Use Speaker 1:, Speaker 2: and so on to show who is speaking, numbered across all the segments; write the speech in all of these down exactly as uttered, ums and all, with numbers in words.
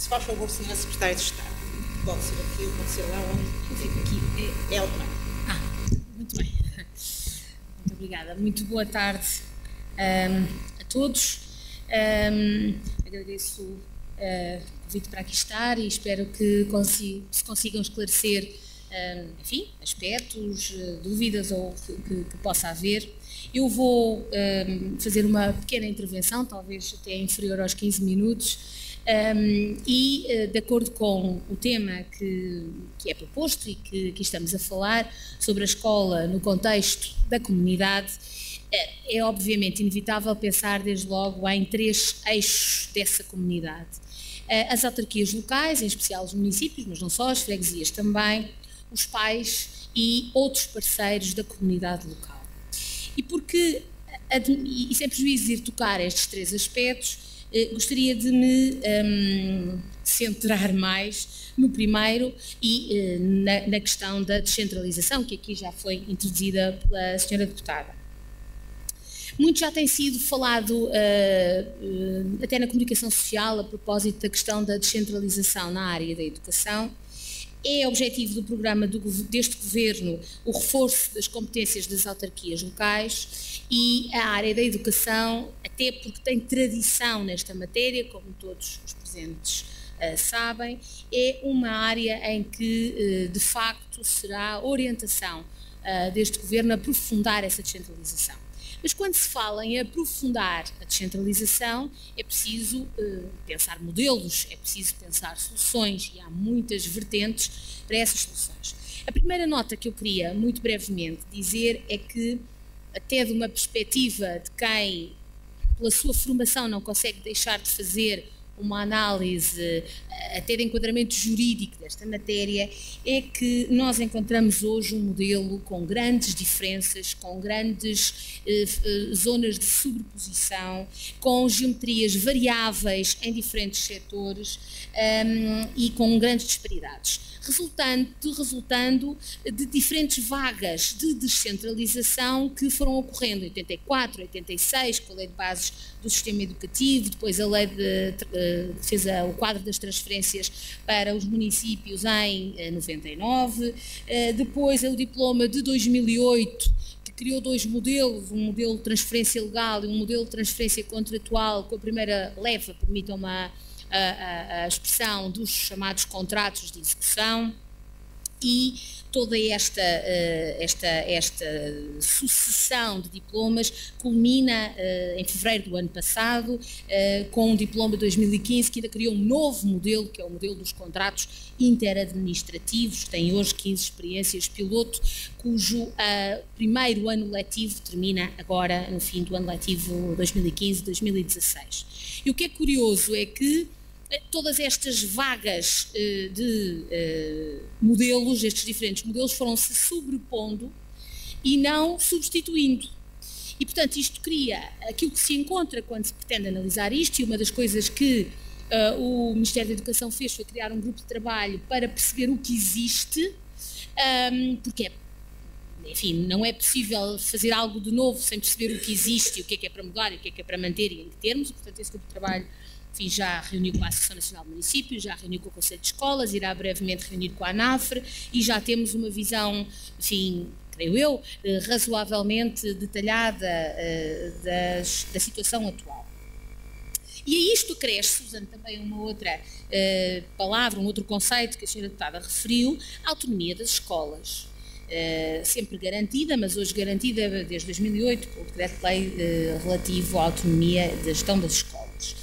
Speaker 1: Se faz favor, senhora Secretária de Estado, pode ser aqui, pode ser lá, onde fica aqui, é, é automático.
Speaker 2: Ah, muito bem. Muito obrigada. Muito boa tarde um, a todos. Um, agradeço uh, o convite para aqui estar e espero que consi se consigam esclarecer, um, enfim, aspectos, uh, dúvidas ou que, que, que possa haver. Eu vou um, fazer uma pequena intervenção, talvez até inferior aos quinze minutos, um, e uh, de acordo com o tema que, que é proposto e que aqui estamos a falar, sobre a escola no contexto da comunidade, é, é obviamente inevitável pensar desde logo em três eixos dessa comunidade. Uh, as autarquias locais, em especial os municípios, mas não só, as freguesias também, os pais e outros parceiros da comunidade local. E porque, e sem prejuízo de ir tocar estes três aspectos, eh, gostaria de me um, centrar mais no primeiro e eh, na, na questão da descentralização, que aqui já foi introduzida pela senhora deputada. Muito já tem sido falado, uh, uh, até na comunicação social, a propósito da questão da descentralização na área da educação. É objetivo do programa do, deste Governo o reforço das competências das autarquias locais e a área da educação, até porque tem tradição nesta matéria, como todos os presentes uh, sabem, é uma área em que, uh, de facto, será orientação uh, deste Governo aprofundar essa descentralização. Mas quando se fala em aprofundar a descentralização, é preciso uh, pensar modelos, é preciso pensar soluções, e há muitas vertentes para essas soluções. A primeira nota que eu queria, muito brevemente, dizer é que, até de uma perspectiva de quem, pela sua formação, não consegue deixar de fazer uma análise até de enquadramento jurídico desta matéria, é que nós encontramos hoje um modelo com grandes diferenças, com grandes eh, zonas de sobreposição, com geometrias variáveis em diferentes setores um, e com grandes disparidades, resultando, resultando de diferentes vagas de descentralização que foram ocorrendo em oitenta e quatro, oitenta e seis, com a Lei de Bases do Sistema Educativo, depois a Lei de, fez a, o quadro das transferências para os municípios em noventa e nove, depois o diploma de dois mil e oito, que criou dois modelos, um modelo de transferência legal e um modelo de transferência contratual, com a primeira leva, permitam-me a, a, a expressão, dos chamados contratos de execução, e toda esta, esta, esta sucessão de diplomas culmina em fevereiro do ano passado com um diploma de dois mil e quinze que ainda criou um novo modelo, que é o modelo dos contratos interadministrativos, que tem hoje quinze experiências piloto, cujo uh, primeiro ano letivo termina agora no fim do ano letivo dois mil e quinze, dois mil e dezasseis. E o que é curioso é que todas estas vagas uh, de uh, modelos, estes diferentes modelos, foram-se sobrepondo e não substituindo. E, portanto, isto cria aquilo que se encontra quando se pretende analisar isto, e uma das coisas que uh, o Ministério da Educação fez foi criar um grupo de trabalho para perceber o que existe, um, porque é, enfim, não é possível fazer algo de novo sem perceber o que existe, e o que é que é para mudar, e o que é que é para manter e em que termos. E, portanto, esse grupo de trabalho, enfim, já reuniu com a Associação Nacional de Municípios, já reuniu com o Conselho de Escolas, irá brevemente reunir com a ANAFRE, e já temos uma visão, enfim, creio eu, razoavelmente detalhada uh, das, da situação atual. E a isto acresce, usando também uma outra uh, palavra, um outro conceito que a senhora deputada referiu, a autonomia das escolas. Uh, sempre garantida, mas hoje garantida desde dois mil e oito, pelo decreto-lei uh, relativo à autonomia da gestão das escolas.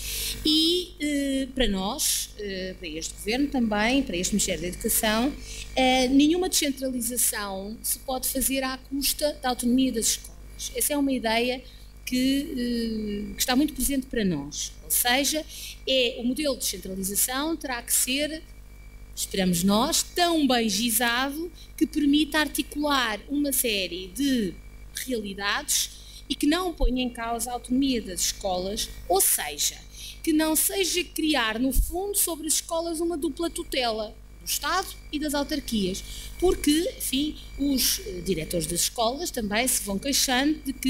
Speaker 2: E eh, para nós, eh, para este Governo também, para este Ministério da Educação, eh, nenhuma descentralização se pode fazer à custa da autonomia das escolas. Essa é uma ideia que, eh, que está muito presente para nós. Ou seja, é, o modelo de descentralização terá que ser, esperamos nós, tão bem gizado que permita articular uma série de realidades e que não ponha em causa a autonomia das escolas, ou seja, que não seja criar, no fundo, sobre as escolas uma dupla tutela do Estado e das autarquias, porque, enfim, os diretores das escolas também se vão queixando de que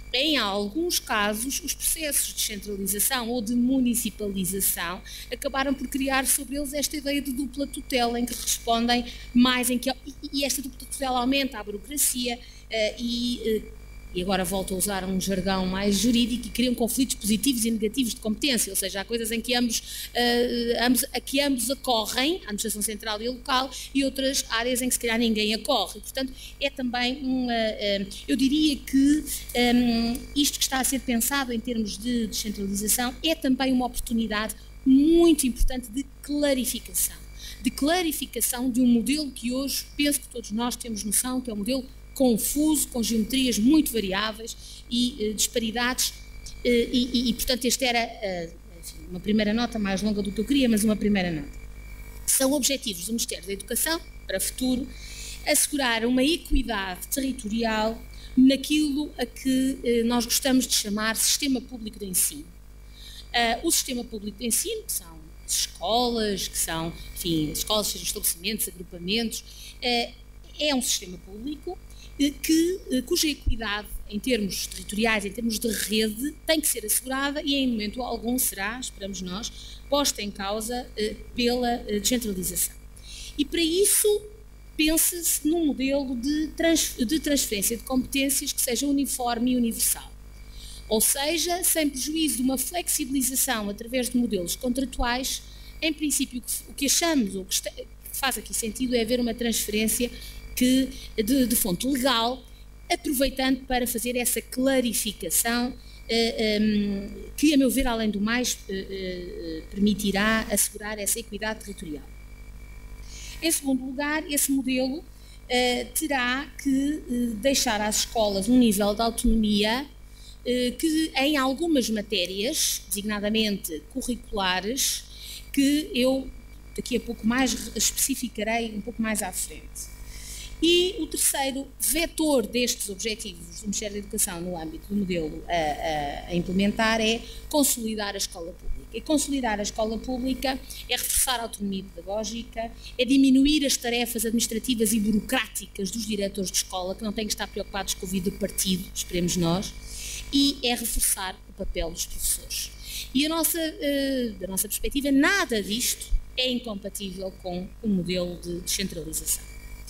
Speaker 2: em alguns casos, os processos de descentralização ou de municipalização acabaram por criar sobre eles esta ideia de dupla tutela, em que respondem mais, em que, e esta dupla tutela aumenta a burocracia uh, e, uh, e agora volto a usar um jargão mais jurídico, e criam conflitos positivos e negativos de competência, ou seja, há coisas em que ambos, uh, ambos, a que ambos acorrem, a administração central e a local, e outras áreas em que se calhar ninguém acorre. Portanto, é também uma, uh, eu diria que um, isto que está a ser pensado em termos de descentralização é também uma oportunidade muito importante de clarificação, de clarificação de um modelo que hoje penso que todos nós temos noção que é um modelo confuso, com geometrias muito variáveis e uh, disparidades, uh, e, e, e, portanto, esta era uh, enfim, uma primeira nota mais longa do que eu queria, mas uma primeira nota. São objetivos do Ministério da Educação, para o futuro, assegurar uma equidade territorial naquilo a que uh, nós gostamos de chamar sistema público de ensino. Uh, o sistema público de ensino, que são as escolas, que são, enfim, as escolas, sejam estabelecimentos, agrupamentos, uh, é um sistema público que, cuja equidade em termos territoriais, em termos de rede, tem que ser assegurada e em momento algum será, esperamos nós, posta em causa eh, pela eh, descentralização. E para isso pensa-se num modelo de, trans, de transferência de competências que seja uniforme e universal. Ou seja, sem prejuízo de uma flexibilização através de modelos contratuais, em princípio o que achamos, ou que, está, que faz aqui sentido é haver uma transferência que, de, de fonte legal, aproveitando para fazer essa clarificação uh, um, que, a meu ver, além do mais, uh, uh, permitirá assegurar essa equidade territorial. Em segundo lugar, esse modelo uh, terá que uh, deixar às escolas um nível de autonomia uh, que, em algumas matérias, designadamente curriculares, que eu daqui a pouco mais especificarei um pouco mais à frente. E o terceiro vetor destes objetivos do Ministério da Educação no âmbito do modelo a, a, a implementar é consolidar a escola pública. E consolidar a escola pública é reforçar a autonomia pedagógica, é diminuir as tarefas administrativas e burocráticas dos diretores de escola, que não têm que estar preocupados com o vida do partido, esperemos nós, e é reforçar o papel dos professores. E a nossa, uh, da nossa perspectiva, nada disto é incompatível com o modelo de descentralização.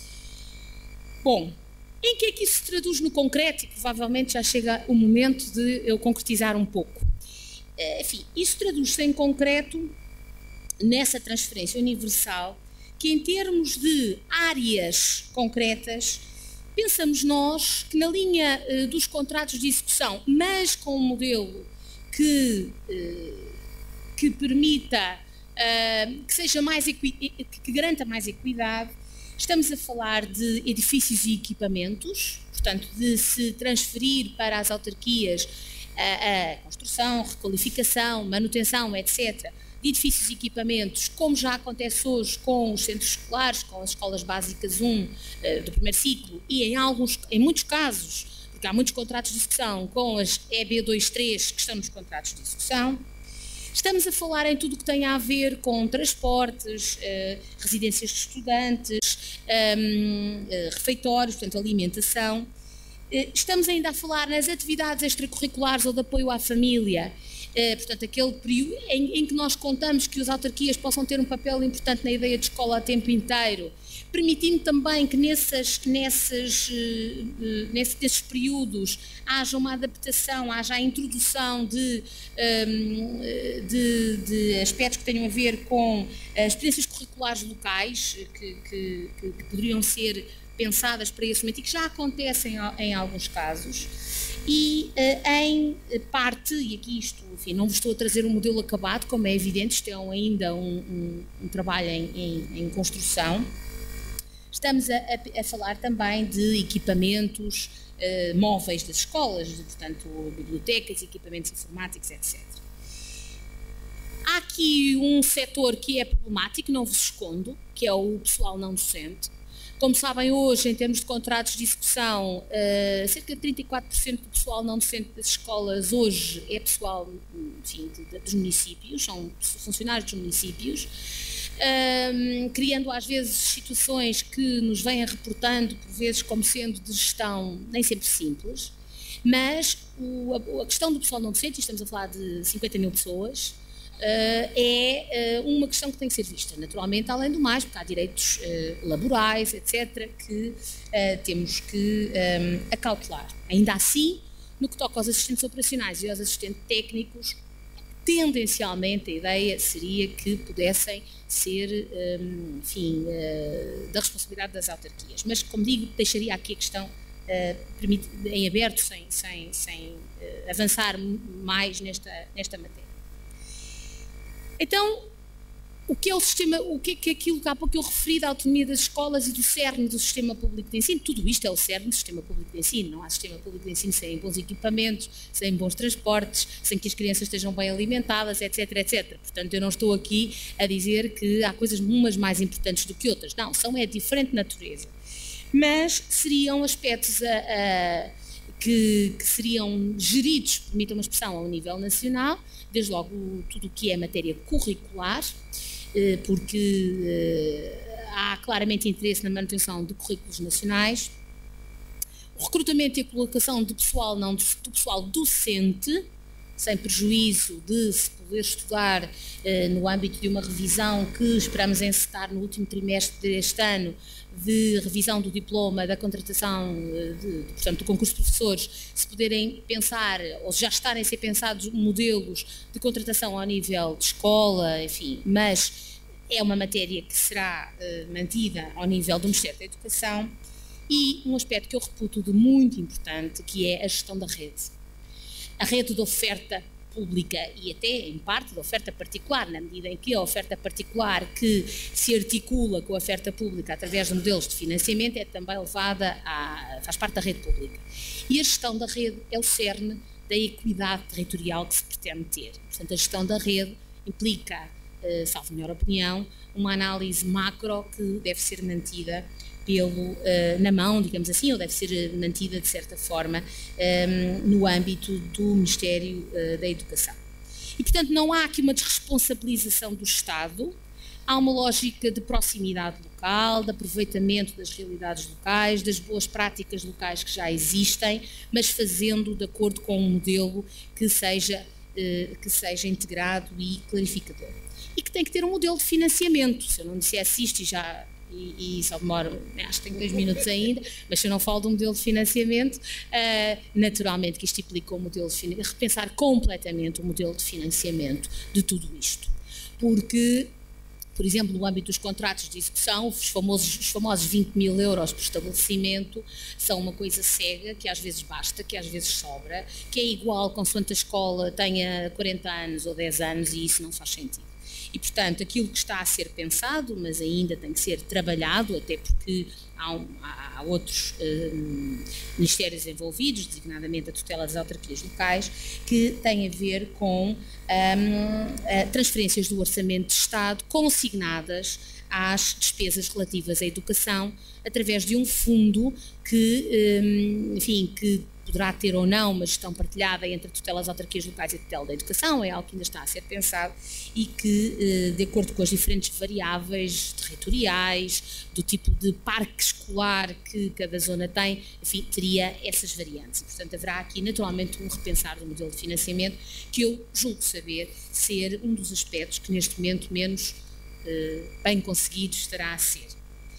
Speaker 2: Bom, em que é que isso se traduz no concreto? E provavelmente já chega o momento de eu concretizar um pouco. Enfim, isso traduz-se em concreto nessa transferência universal, que em termos de áreas concretas, pensamos nós que na linha uh, dos contratos de execução, mas com um modelo que, uh, que permita, uh, que seja mais, que garanta mais equidade, estamos a falar de edifícios e equipamentos, portanto, de se transferir para as autarquias a, a construção, requalificação, manutenção, etcétera, de edifícios e equipamentos, como já acontece hoje com os centros escolares, com as escolas básicas um uh, do primeiro ciclo, e em, alguns, em muitos casos, porque há muitos contratos de execução, com as E B dois três que estão nos contratos de execução. Estamos a falar em tudo o que tem a ver com transportes, eh, residências de estudantes, um, eh, refeitórios, portanto, alimentação. Eh, estamos ainda a falar nas atividades extracurriculares ou de apoio à família, eh, portanto, aquele período em, em que nós contamos que as autarquias possam ter um papel importante na ideia de escola a tempo inteiro, permitindo também que nessas, nessas, uh, nesses, nesses períodos haja uma adaptação, haja a introdução de, um, de, de aspectos que tenham a ver com as experiências curriculares locais, que, que, que, que poderiam ser pensadas para esse momento e que já acontecem em alguns casos. E uh, em parte, e aqui isto, enfim, não vos estou a trazer um modelo acabado, como é evidente, isto é um, ainda um, um, um trabalho em, em, em construção. Estamos a, a, a falar também de equipamentos uh, móveis das escolas, de, portanto, bibliotecas, equipamentos informáticos, etcétera. Há aqui um setor que é problemático, não vos escondo, que é o pessoal não docente. Como sabem, hoje, em termos de contratos de execução, uh, cerca de trinta e quatro por cento do pessoal não docente das escolas hoje é pessoal, enfim, de, de, dos municípios, são funcionários dos municípios. Um, criando às vezes situações que nos vêm reportando por vezes como sendo de gestão nem sempre simples, Mas o, a, a questão do pessoal não docente, e estamos a falar de cinquenta mil pessoas, uh, é uh, uma questão que tem que ser vista. Naturalmente, além do mais, porque há direitos uh, laborais, etcétera, que uh, temos que um, acautelar. Ainda assim, no que toca aos assistentes operacionais e aos assistentes técnicos, tendencialmente a ideia seria que pudessem ser, um, enfim, uh, da responsabilidade das autarquias. Mas, como digo, deixaria aqui a questão uh, permite, em aberto, sem, sem, sem uh, avançar mais nesta, nesta matéria. Então, o que é o sistema, o que é, que é aquilo que há pouco eu referi da autonomia das escolas e do cerne do sistema público de ensino? Tudo isto é o cerne do sistema público de ensino. Não há sistema público de ensino sem bons equipamentos, sem bons transportes, sem que as crianças estejam bem alimentadas, etc, etcétera. Portanto, eu não estou aqui a dizer que há coisas umas mais importantes do que outras. Não, são é de diferente natureza. Mas seriam aspectos a, a, que, que seriam geridos, permitam uma expressão, ao nível nacional, desde logo tudo o que é matéria curricular, porque há claramente interesse na manutenção de currículos nacionais, o recrutamento e a colocação de pessoal, não de, do pessoal docente, sem prejuízo de se poder estudar eh, no âmbito de uma revisão que esperamos encetar no último trimestre deste ano, de revisão do diploma da contratação, de, de, portanto, do concurso de professores, se poderem pensar, ou já estarem a ser pensados modelos de contratação ao nível de escola, enfim, mas é uma matéria que será uh, mantida ao nível do Ministério da Educação. E um aspecto que eu reputo de muito importante, que é a gestão da rede. A rede de oferta pública e até, em parte, de oferta particular, na medida em que a oferta particular que se articula com a oferta pública através de modelos de financiamento é também levada a, faz parte da rede pública. E a gestão da rede é o cerne da equidade territorial que se pretende ter. Portanto, a gestão da rede implica, eh, salvo a minha opinião, uma análise macro que deve ser mantida pelo, uh, na mão, digamos assim, ou deve ser mantida de certa forma um, no âmbito do Ministério uh, da Educação. E, portanto, não há aqui uma desresponsabilização do Estado, há uma lógica de proximidade local, de aproveitamento das realidades locais, das boas práticas locais que já existem, mas fazendo de acordo com um modelo que seja, uh, que seja integrado e clarificador. E que tem que ter um modelo de financiamento. Se eu não dissesse isto e já... E, e só demoro, acho que tenho dois minutos ainda, mas se eu não falo de um modelo de financiamento, uh, naturalmente que isto implica um modelo de financiamento, repensar completamente o modelo de financiamento de tudo isto. Porque, por exemplo, no âmbito dos contratos de execução, os famosos, os famosos vinte mil euros por estabelecimento são uma coisa cega, que às vezes basta, que às vezes sobra, que é igual consoante a escola tenha quarenta anos ou dez anos, e isso não faz sentido. E, portanto, aquilo que está a ser pensado, mas ainda tem que ser trabalhado, até porque há, um, há outros um, ministérios envolvidos, designadamente a tutela das autarquias locais, que têm a ver com um, transferências do Orçamento de Estado consignadas às despesas relativas à educação, através de um fundo que, um, enfim, que poderá ter ou não uma gestão partilhada entre a tutela das autarquias locais e a tutela da educação, é algo que ainda está a ser pensado e que, de acordo com as diferentes variáveis territoriais, do tipo de parque escolar que cada zona tem, enfim, teria essas variantes. E, portanto, haverá aqui naturalmente um repensar do modelo de financiamento que eu julgo saber ser um dos aspectos que neste momento menos eh, bem conseguido estará a ser.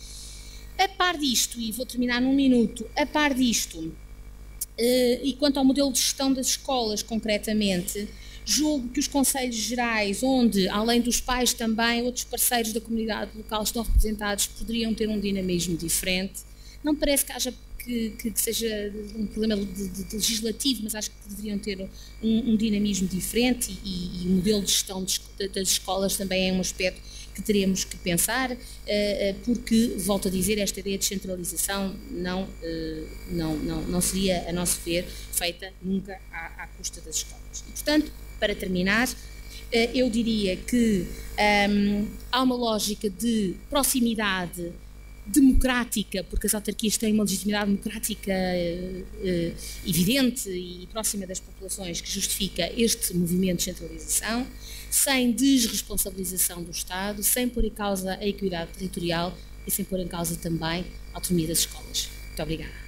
Speaker 2: A par disto, e vou terminar num minuto, a par disto, Uh, e quanto ao modelo de gestão das escolas, concretamente, julgo que os conselhos gerais, onde, além dos pais também, outros parceiros da comunidade local estão representados, poderiam ter um dinamismo diferente. Não me parece que haja que, que seja um problema de, de, de legislativo, mas acho que deveriam ter um, um dinamismo diferente e, e o modelo de gestão de, das escolas também é um aspecto que teremos que pensar, porque, volto a dizer, esta ideia de descentralização não, não, não, não seria, a nosso ver, feita nunca à, à custa das escolas. E, portanto, para terminar, eu diria que um, há uma lógica de proximidade democrática, porque as autarquias têm uma legitimidade democrática uh, evidente e próxima das populações que justifica este movimento de centralização, sem desresponsabilização do Estado, sem pôr em causa a equidade territorial e sem pôr em causa também a autonomia das escolas. Muito obrigada.